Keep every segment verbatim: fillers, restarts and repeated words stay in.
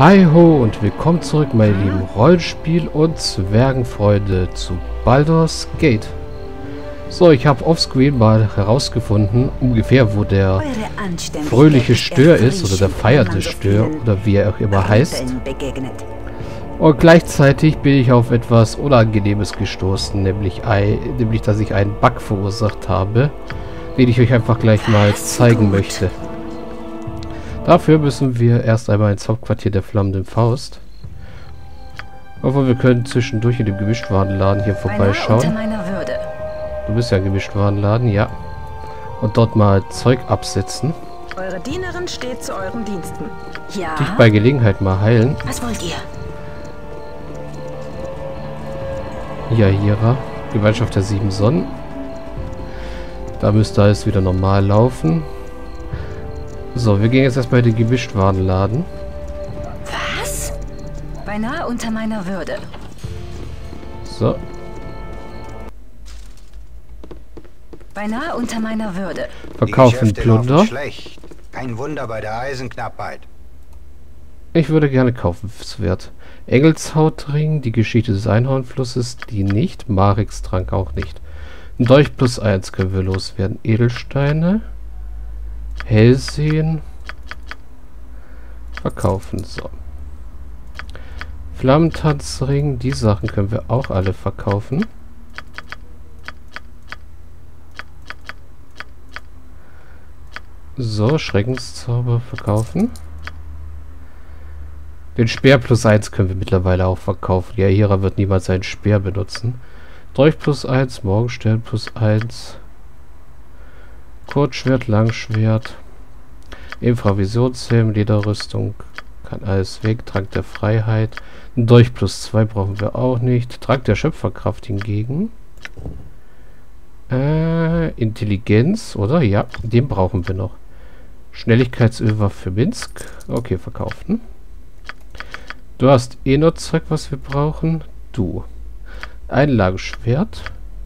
Hi ho und willkommen zurück, meine lieben Rollenspiel- und Zwergenfreunde zu Baldur's Gate. So, ich habe offscreen mal herausgefunden, ungefähr wo der fröhliche Stör ist, oder der feiernde Stör, oder wie er auch immer heißt. Und gleichzeitig bin ich auf etwas Unangenehmes gestoßen, nämlich, ein, nämlich dass ich einen Bug verursacht habe, den ich euch einfach gleich mal zeigen möchte. Dafür müssen wir erst einmal ins Hauptquartier der Flammenden Faust. Aber wir können zwischendurch in dem Gemischtwarenladen hier vorbeischauen. Du bist ja ein Gemischtwarenladen, ja. Und dort mal Zeug absetzen. Eure Dienerin steht zu euren Diensten. Ja. Dich bei Gelegenheit mal heilen. Was wollt ihr? Ja, Hira. Gemeinschaft der sieben Sonnen. Da müsste alles wieder normal laufen. So, wir gehen jetzt erstmal in den Gemischtwarenladen. Was? Beinahe unter meiner Würde. So. Beinahe unter meiner Würde. Verkaufen Plunder. Schlecht. Kein Wunder bei der Eisenknappheit. Ich würde gerne kaufenswert. Engelshautring, die Geschichte des Einhornflusses, die nicht. Marix Trank auch nicht. Ein Dolch plus eins können wir loswerden. Edelsteine. Hellsehen. Verkaufen. So. Flammentanzring. Die Sachen können wir auch alle verkaufen. So, Schreckenszauber verkaufen. Den Speer plus eins können wir mittlerweile auch verkaufen. Ja, Hira wird niemals einen Speer benutzen. Dolch plus eins, Morgenstern plus eins. Kurzschwert, Langschwert. Infravisionshelm, Lederrüstung. Kann alles weg. Trank der Freiheit. Ein Dolch plus zwei brauchen wir auch nicht. Trank der Schöpferkraft hingegen. Äh, Intelligenz, oder? Ja, den brauchen wir noch. Schnelligkeitsöl für Minsk. Okay, verkaufen. Du hast eh nur Zeug, was wir brauchen. Du. Einlagenschwert.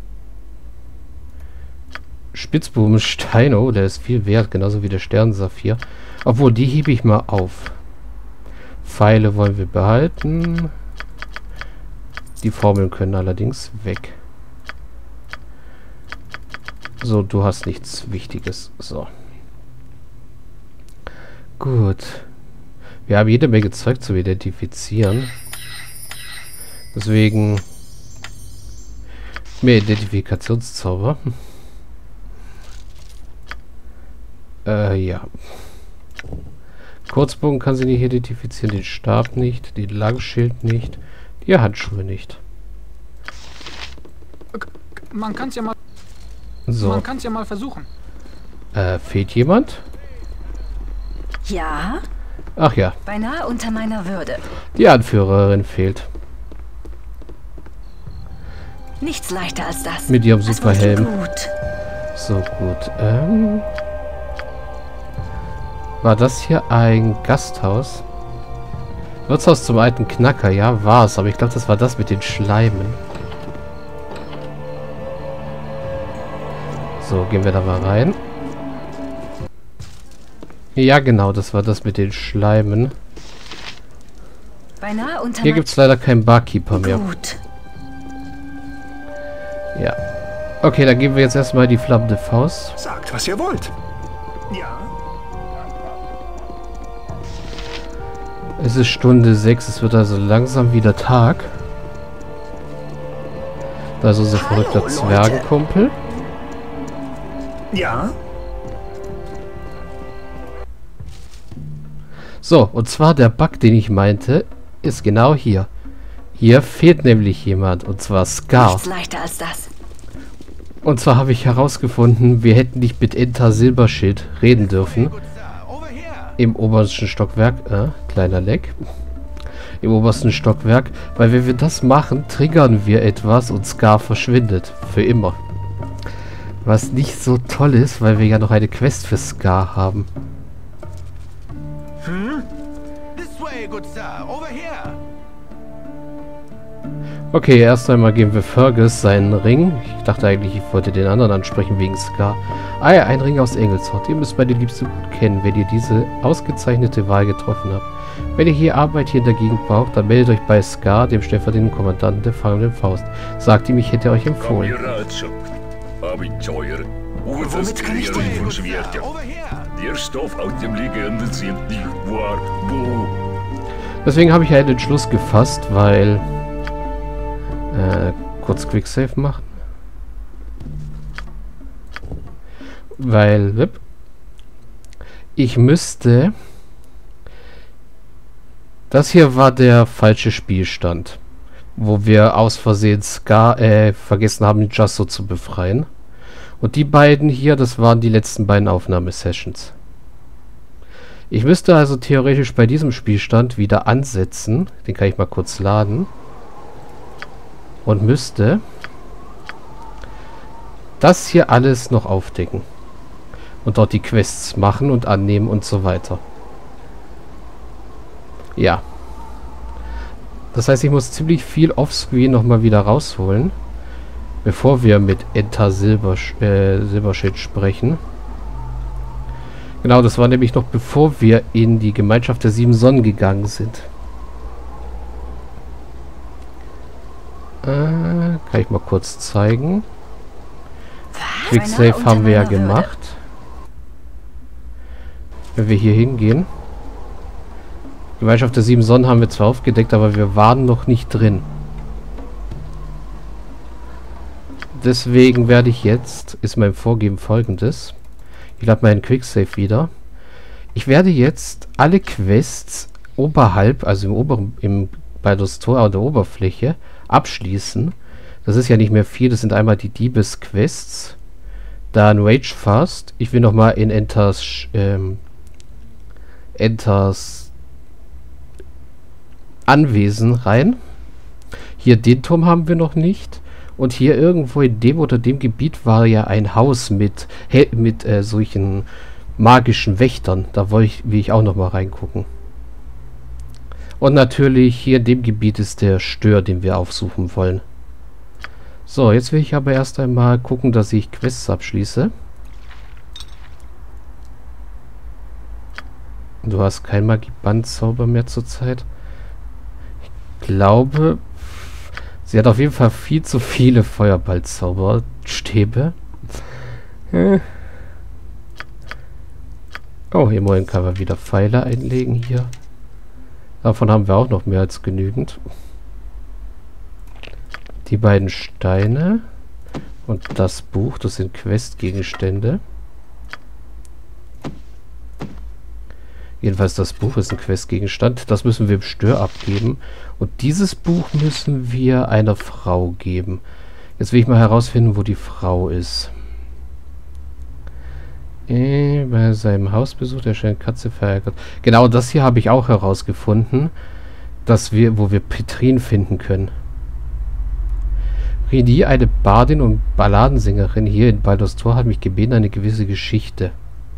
Spitzbubenstein, oh, der ist viel wert, genauso wie der Sternsaphir. Obwohl, die hebe ich mal auf. Pfeile wollen wir behalten. Die Formeln können allerdings weg. So, du hast nichts Wichtiges. So. Gut. Wir haben jede Menge Zeug zu identifizieren. Deswegen mehr Identifikationszauber. Äh, ja. Kurzbogen kann sie nicht identifizieren, den Stab nicht, den Langschild nicht, die Handschuhe nicht. Man kann's ja mal. So. Man kann's ja mal versuchen. Äh, fehlt jemand? Ja. Ach ja. Beinahe unter meiner Würde. Die Anführerin fehlt. Nichts leichter als das. Mit ihrem Was Superhelm. wollt ihr gut? So, gut. Ähm. War das hier ein Gasthaus? Wirtshaus zum alten Knacker, ja, war es. Aber ich glaube, das war das mit den Schleimen. So, gehen wir da mal rein. Ja, genau, das war das mit den Schleimen. Beinahe unter Hier gibt es leider keinen Barkeeper mehr. Gut. Ja. Okay, dann geben wir jetzt erstmal die flammende Faust. Sagt, was ihr wollt. Ja. Es ist Stunde sechs, es wird also langsam wieder Tag. Da ist unser Hallo, verrückter Leute. Zwergenkumpel. Ja. So, und zwar der Bug, den ich meinte, ist genau hier. Hier fehlt nämlich jemand, und zwar Scar. Nichts leichter als das. Und zwar habe ich herausgefunden, wir hätten nicht mit Enter Silberschild reden dürfen. Im obersten Stockwerk, äh, kleiner Leck. Im obersten Stockwerk, weil wenn wir das machen, triggern wir etwas und Scar verschwindet. Für immer. Was nicht so toll ist, weil wir ja noch eine Quest für Scar haben. Hm? This way, good sir. Over here. Okay, erst einmal geben wir Fergus seinen Ring. Ich dachte eigentlich, ich wollte den anderen ansprechen wegen Scar. Ah ja, ein Ring aus Engelsort. Ihr müsst meine Liebste gut kennen, wenn ihr diese ausgezeichnete Wahl getroffen habt. Wenn ihr hier Arbeit hier in der Gegend braucht, dann meldet euch bei Scar, dem stellvertretenden Kommandanten der Fallenden Faust. Sagt ihm, ich hätte euch empfohlen. Womit kann ich dir helfen? Der Stoff aus dem Legenden sind nicht wahr. Wo? Deswegen habe ich ja den Entschluss gefasst, weil... Äh, kurz Quicksave machen. Weil... Wip, ich müsste... Das hier war der falsche Spielstand. Wo wir aus Versehen Scar, äh, vergessen haben, Justo zu befreien. Und die beiden hier, das waren die letzten beiden Aufnahmesessions. Ich müsste also theoretisch bei diesem Spielstand wieder ansetzen. Den kann ich mal kurz laden. Und müsste das hier alles noch aufdecken. Und dort die Quests machen und annehmen und so weiter. Ja. Das heißt, ich muss ziemlich viel Offscreen nochmal wieder rausholen. Bevor wir mit Enter Silber, äh, Silberschild sprechen. Genau, das war nämlich noch bevor wir in die Gemeinschaft der Sieben Sonnen gegangen sind. Äh, kann ich mal kurz zeigen. Quicksave haben wir ja gemacht. Wenn wir hier hingehen. Gemeinschaft der Sieben Sonnen haben wir zwar aufgedeckt, aber wir waren noch nicht drin. Deswegen werde ich jetzt, ist mein Vorgehen folgendes. Ich lade meinen Quicksave wieder. Ich werde jetzt alle Quests oberhalb, also im oberen, im, bei das Tor an der Oberfläche, abschließen. Das ist ja nicht mehr viel, das sind einmal die Diebes-Quests. Dann Rage Fast. Ich will nochmal in Enters, ähm, Enters Anwesen rein. Hier den Turm haben wir noch nicht. Und hier irgendwo in dem oder dem Gebiet war ja ein Haus mit, mit äh, solchen magischen Wächtern. Da wollte ich, will ich auch noch mal reingucken. Und natürlich hier in dem Gebiet ist der Stör, den wir aufsuchen wollen. So, jetzt will ich aber erst einmal gucken, dass ich Quests abschließe. Du hast kein Magie-Bandzauber mehr zurzeit. Ich glaube... Sie hat auf jeden Fall viel zu viele Feuerballzauberstäbe. Hm. Oh, immerhin kann man wieder Pfeile einlegen hier. Davon haben wir auch noch mehr als genügend. Die beiden Steine und das Buch, das sind Questgegenstände. Jedenfalls das Buch ist ein Questgegenstand. Das müssen wir im Stör abgeben. Und dieses Buch müssen wir einer Frau geben. Jetzt will ich mal herausfinden, wo die Frau ist. Äh, bei seinem Hausbesuch erscheint Katze verärgert. Genau, das hier habe ich auch herausgefunden. Dass wir, wo wir Petrin finden können. Rini, eine Bardin und Balladensängerin hier in Baldur's Tor, hat mich gebeten, eine gewisse Geschichte.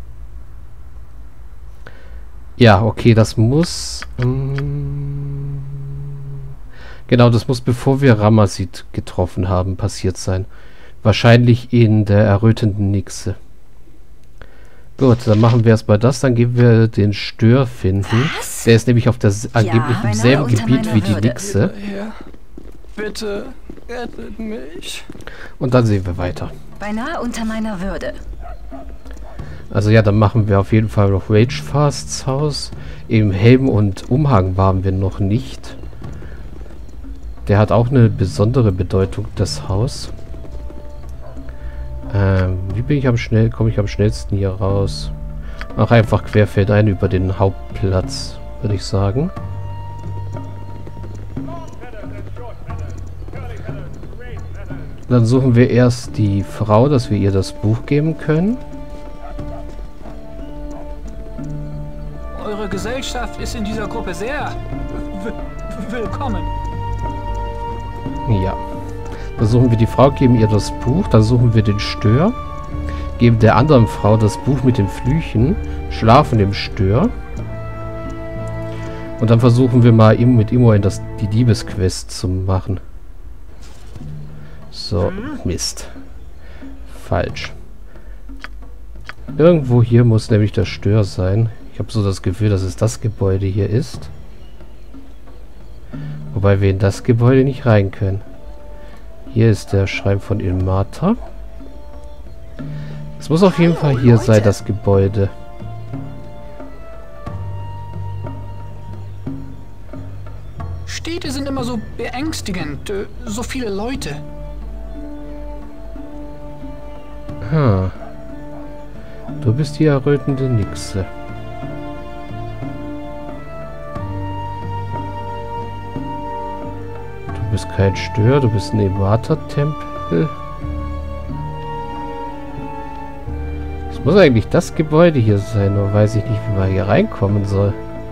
Ja, okay, das muss... Ähm, genau, das muss bevor wir Ramazith getroffen haben, passiert sein. Wahrscheinlich in der errötenden Nixe. Gut, dann machen wir erstmal das, dann gehen wir den Stör finden. Was? Der ist nämlich auf der angeblich ja, im selben Gebiet wie die Nixe. Bitte rettet mich. Und dann sehen wir weiter. Beinahe unter meiner Würde. Also ja, dann machen wir auf jeden Fall noch Ragefasts Haus. Im Helm und Umhang waren wir noch nicht. Der hat auch eine besondere Bedeutung, das Haus. Ähm, wie bin ich am schnell, komme ich am schnellsten hier raus? Mach einfach querfeldein über den Hauptplatz, würde ich sagen. Dann suchen wir erst die Frau, dass wir ihr das Buch geben können. Eure Gesellschaft ist in dieser Gruppe sehr willkommen. Ja. Dann suchen wir die Frau, geben ihr das Buch. Dann suchen wir den Stör. Geben der anderen Frau das Buch mit den Flüchen. Schlafen im Stör. Und dann versuchen wir mal mit Imoen das, die Diebesquest zu machen. So, Mist. Falsch. Irgendwo hier muss nämlich das Stör sein. Ich habe so das Gefühl, dass es das Gebäude hier ist. Wobei wir in das Gebäude nicht rein können. Hier ist der Schrein von Ilmater. Es muss auf jeden Fall hier sein, das Gebäude. Städte sind immer so beängstigend. äh, So viele Leute. Hm. Du bist die errötende Nixe. Du bist kein Stör, du bist ein Ilmater-Tempel. Es muss eigentlich das Gebäude hier sein, nur weiß ich nicht, wie man hier reinkommen soll.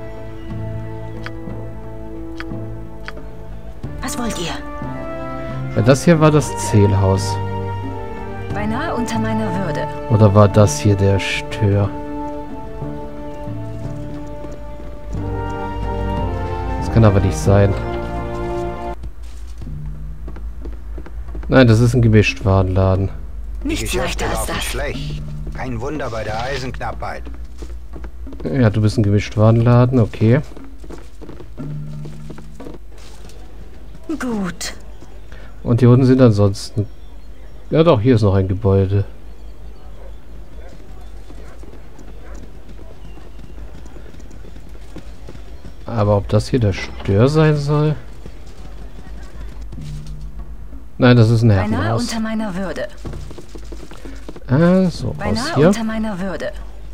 Was wollt ihr? Weil das hier war das Zählhaus. Beinahe unter meiner Würde. Oder war das hier der Stör? Das kann aber nicht sein. Nein, das ist ein Gemischtwarenladen. Die Nichts Geschäfte leichter als laufen das. schlecht. Kein Wunder bei der Eisenknappheit. Ja, du bist ein Gemischtwarenladen, okay. Gut. Und hier unten sind ansonsten... Ja doch, hier ist noch ein Gebäude. Aber ob das hier der Stör sein soll? Nein, das ist ein Beinahe Herrenhaus. unter meiner Würde. Ah, so, raus Beinahe hier. unter meiner Würde.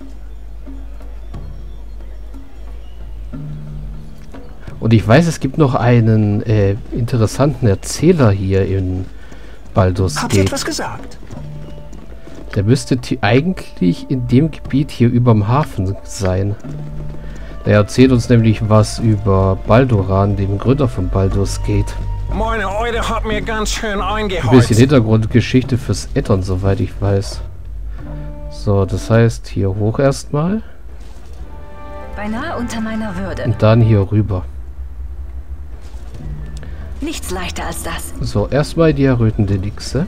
Und ich weiß, es gibt noch einen äh, interessanten Erzähler hier in Baldur's Habt ihr Gate. etwas gesagt? Der müsste ti- eigentlich in dem Gebiet hier überm Hafen sein. Der erzählt uns nämlich was über Balduran, dem Gründer von Baldur's Gate. Meine Eule hat mir ganz schön Ein bisschen eingeheizt. Hintergrundgeschichte fürs Ettern, soweit ich weiß. So, das heißt, hier hoch erstmal. Beinahe unter meiner Würde. Und dann hier rüber. Nichts leichter als das. So, erstmal die errötende Nixe.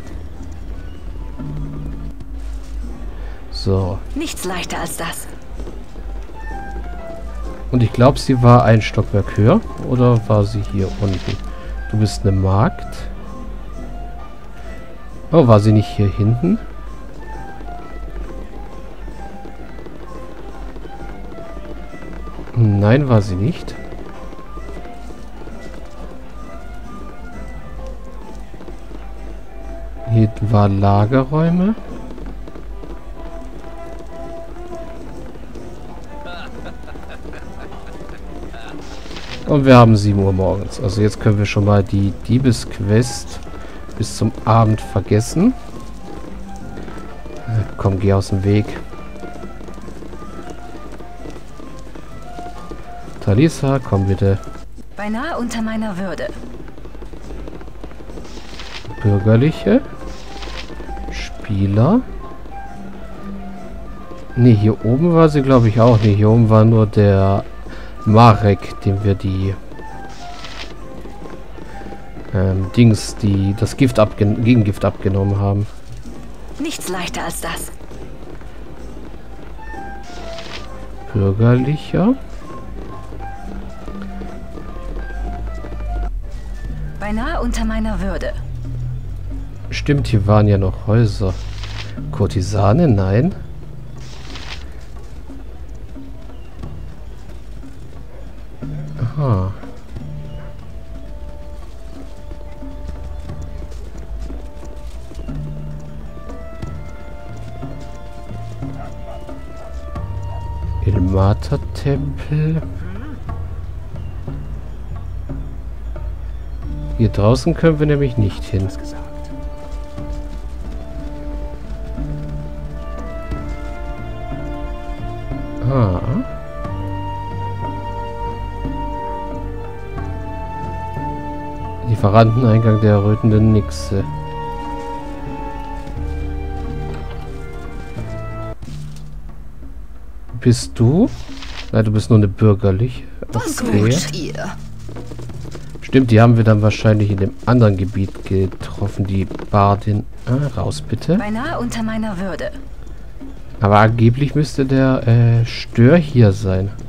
So. Nichts leichter als das. Und ich glaube, sie war ein Stockwerk höher. Oder war sie hier unten? Du bist eine Magd. Oh, war sie nicht hier hinten? Nein, war sie nicht. Hier waren Lagerräume. Und wir haben sieben Uhr morgens. Also jetzt können wir schon mal die Diebesquest bis zum Abend vergessen. Äh, komm, geh aus dem Weg. Talisa, komm bitte. Beinahe unter meiner Würde. Bürgerliche. Spieler. Ne, hier oben war sie, glaube ich, auch nicht. Hier oben war nur der Marek, dem wir die ähm, Dings, die das Gift abgen Gegengift abgenommen haben. Nichts leichter als das. Bürgerlicher. Beinahe unter meiner Würde. Stimmt, hier waren ja noch Häuser. Kurtisane? Nein. Aha. Ilmater-Tempel. Hier draußen können wir nämlich nicht hin. Ah. Lieferanteneingang der errötenden Nixe. Bist du? Nein, du bist nur eine bürgerliche. Was Okay. sucht ihr? Stimmt, die haben wir dann wahrscheinlich in dem anderen Gebiet getroffen, die Bardin. Ah, raus bitte. Beinahe unter meiner Würde. Aber angeblich müsste der äh, Stör hier sein.